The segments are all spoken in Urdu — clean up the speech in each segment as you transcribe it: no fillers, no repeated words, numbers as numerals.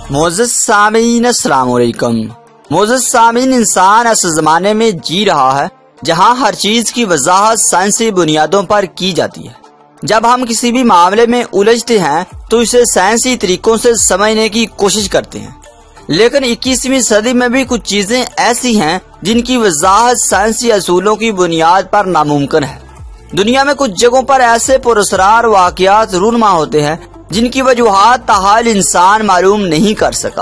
معزز سامعین السلام علیکم۔ معزز سامعین، انسان ایسے زمانے میں جی رہا ہے جہاں ہر چیز کی وضاحت سائنسی بنیادوں پر کی جاتی ہے۔ جب ہم کسی بھی معاملے میں الجھتے ہیں تو اسے سائنسی طریقوں سے سمجھنے کی کوشش کرتے ہیں، لیکن 21ویں صدی میں بھی کچھ چیزیں ایسی ہیں جن کی وضاحت سائنسی اصولوں کی بنیاد پر ناممکن ہے۔ دنیا میں کچھ جگہوں پر ایسے پراسرار واقعات رونما ہوتے ہیں جن کی وجوہات تاحال انسان معلوم نہیں کر سکا۔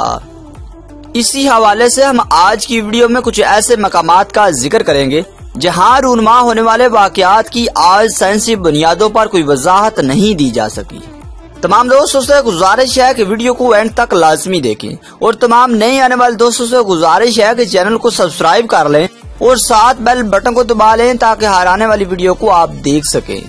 اسی حوالے سے ہم آج کی ویڈیو میں کچھ ایسے مقامات کا ذکر کریں گے جہاں رونما ہونے والے واقعات کی آج سائنسی بنیادوں پر کوئی وضاحت نہیں دی جا سکی۔ تمام دوستوں سے گزارش ہے کہ ویڈیو کو اینڈ تک لازمی دیکھیں، اور تمام نئے آنے والے دوستوں سے گزارش ہے کہ چینل کو سبسکرائب کر لیں اور ساتھ بیل بٹن کو دبا لیں تاکہ ہر آنے والی ویڈیو کو آپ دیکھ سکیں۔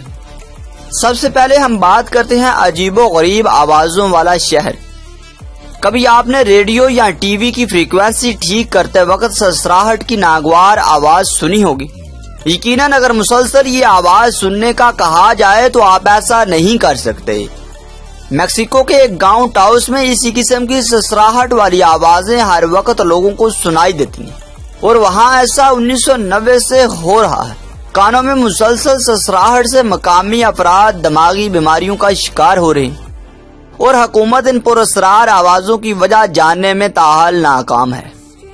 سب سے پہلے ہم بات کرتے ہیں عجیب و غریب آوازوں والا شہر۔ کبھی آپ نے ریڈیو یا ٹی وی کی فریکوینسی ٹھیک کرتے وقت سسراہٹ کی ناگوار آواز سنی ہوگی۔ یقیناً اگر مسلسل یہ آواز سننے کا کہا جائے تو آپ ایسا نہیں کر سکتے۔ میکسیکو کے ایک گاؤں ٹاؤس میں اسی قسم کی سسراہٹ والی آوازیں ہر وقت لوگوں کو سنائی دیتی ہیں، اور وہاں ایسا 1990 سے ہو رہا ہے۔ کانوں میں مسلسل سسراہٹ سے مقامی افراد دماغی بیماریوں کا شکار ہو رہے ہیں، اور حکومت ان پراسرار آوازوں کی وجہ جاننے میں تاحال ناکام ہے۔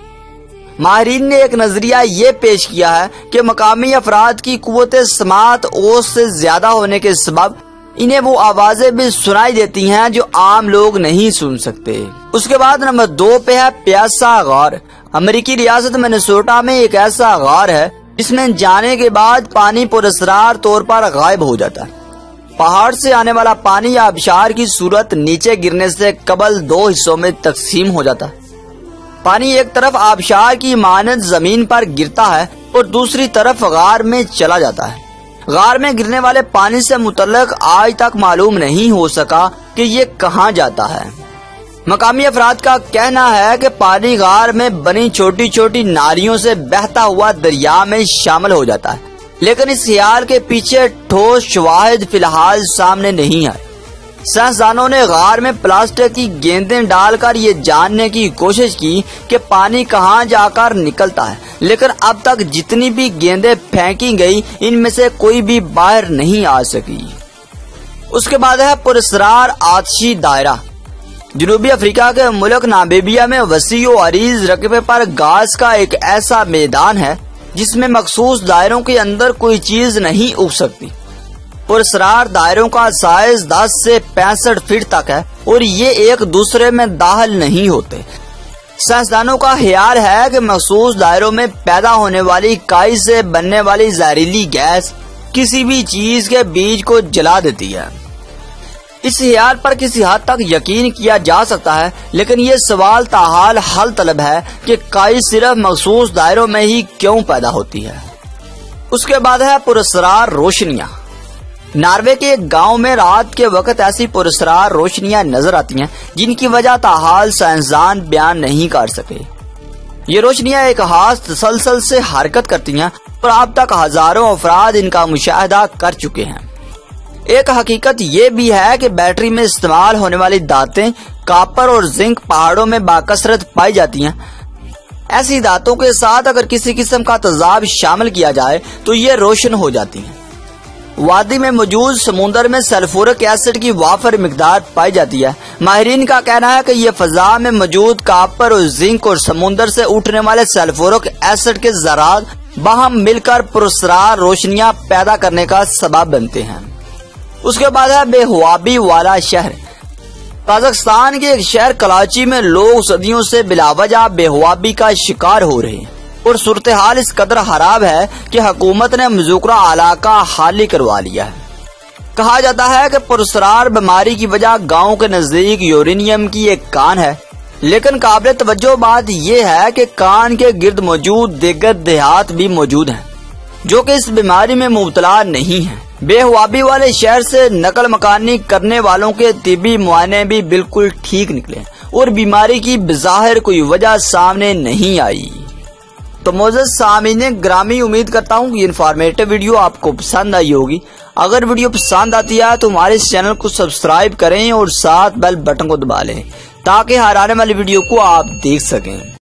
ماہرین نے ایک نظریہ یہ پیش کیا ہے کہ مقامی افراد کی قوت سماعت اوسط سے زیادہ ہونے کے سبب انہیں وہ آوازیں بھی سنائی دیتی ہیں جو عام لوگ نہیں سن سکتے۔ اس کے بعد نمبر 2 پہ ہے پیاسا غار۔ امریکی ریاست منیسوٹا میں ایک ایسا غار ہے جس میں جانے کے بعد پانی پراسرار طور پر غائب ہو جاتا ہے۔ پہاڑ سے آنے والا پانی آبشار کی صورت نیچے گرنے سے قبل 2 حصوں میں تقسیم ہو جاتا ہے۔ پانی ایک طرف آبشار کی مانند زمین پر گرتا ہے اور دوسری طرف غار میں چلا جاتا ہے۔ غار میں گرنے والے پانی سے متعلق آج تک معلوم نہیں ہو سکا کہ یہ کہاں جاتا ہے۔ مقامی افراد کا کہنا ہے کہ پانی غار میں بنی چھوٹی چھوٹی نالیوں سے بہتا ہوا دریا میں شامل ہو جاتا ہے، لیکن اس خیال کے پیچھے ٹھوس شواہد فی الحال سامنے نہیں آئے۔ سائنسدانوں نے غار میں پلاسٹک کی گیندیں ڈال کر یہ جاننے کی کوشش کی کہ پانی کہاں جا کر نکلتا ہے، لیکن اب تک جتنی بھی گیندیں پھینکی گئی ان میں سے کوئی بھی باہر نہیں آ سکی۔ اس کے بعد ہے پراسرار آتشی دائرہ۔ جنوبی افریقہ کے ملک نامبیا میں وسیع و عریض رقبے پر گاز کا ایک ایسا میدان ہے جس میں مخصوص دائروں کے اندر کوئی چیز نہیں اگ سکتی۔ پراسرار دائروں کا سائز 10 سے 65 فٹ تک ہے اور یہ ایک دوسرے میں داخل نہیں ہوتے۔ سائنسدانوں کا خیال ہے کہ مخصوص دائروں میں پیدا ہونے والی کائی سے بننے والی زہریلی گیس کسی بھی چیز کے بیج کو جلا دیتی ہے۔ اس خیال پر کسی حد تک یقین کیا جا سکتا ہے، لیکن یہ سوال تاحال حل طلب ہے کہ کائی صرف مخصوص دائروں میں ہی کیوں پیدا ہوتی ہے۔ اس کے بعد ہے پراسرار روشنیاں۔ ناروے کے ایک گاؤں میں رات کے وقت ایسی پراسرار روشنیاں نظر آتی ہیں جن کی وجہ تاحال سائنسدان بیان نہیں کر سکے۔ یہ روشنیاں ایک خاص تسلسل سے حرکت کرتی ہیں اور اب تک ہزاروں افراد ان کا مشاہدہ کر چکے ہیں۔ ایک حقیقت یہ بھی ہے کہ بیٹری میں استعمال ہونے والی دھاتیں کاپر اور زنک پہاڑوں میں باکثرت پائی جاتی ہیں۔ ایسی دھاتوں کے ساتھ اگر کسی قسم کا تیزاب شامل کیا جائے تو یہ روشن ہو جاتی ہیں۔ وادی میں موجود سمندر میں سلفورک ایسڈ کی وافر مقدار پائی جاتی ہے۔ ماہرین کا کہنا ہے کہ یہ فضا میں موجود کاپر اور زنک اور سمندر سے اٹھنے والے سلفورک ایسڈ کے ذرات باہم مل کر پراسرار روشنیاں پیدا کرنے کا سبب بنتے ہیں۔ اس کے بعد ہے بے خوابی والا شہر۔ قازقستان کے ایک شہر کراچی میں لوگ صدیوں سے بلا وجہ بے خوابی کا شکار ہو رہے ہیں، اور صورتحال اس قدر خراب ہے کہ حکومت نے مذکورہ علاقہ خالی کروا لیا ہے۔ کہا جاتا ہے کہ پراسرار بیماری کی وجہ گاؤں کے نزدیک یورینیم کی ایک کان ہے، لیکن قابل توجہ بات یہ ہے کہ کان کے گرد موجود دیگر دیہات بھی موجود ہیں جو کہ اس بیماری میں مبتلا نہیں ہیں۔ بے خوابی والے شہر سے نقل مکانی کرنے والوں کے طبی معائنے بھی بالکل ٹھیک نکلے اور بیماری کی بظاہر کوئی وجہ سامنے نہیں آئی۔ تو معزز سامعین گرامی، امید کرتا ہوں کہ یہ انفارمیٹو ویڈیو آپ کو پسند آئی ہوگی۔ اگر ویڈیو پسند آتی ہے تو ہمارے اس چینل کو سبسکرائب کریں اور ساتھ بیل بٹن کو دبا لیں تاکہ ہر آنے والی ویڈیو کو آپ دیکھ سکیں۔